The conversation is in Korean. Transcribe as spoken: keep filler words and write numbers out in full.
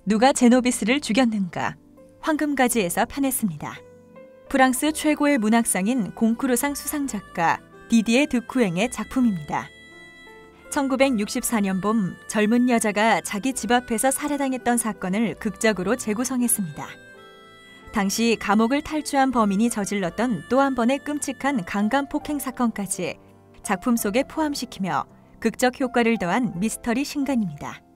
누가 제노비스를 죽였는가? 황금가지에서 편했습니다. 프랑스 최고의 문학상인 콩쿠르상 수상작가 디디에 드쿠eng의 작품입니다. 천구백육십사 년 봄 젊은 여자가 자기 집 앞에서 살해당했던 사건을 극적으로 재구성했습니다. 당시 감옥을 탈주한 범인이 저질렀던 또 한 번의 끔찍한 강간 폭행 사건까지 작품 속에 포함시키며 극적 효과를 더한 미스터리 신간입니다.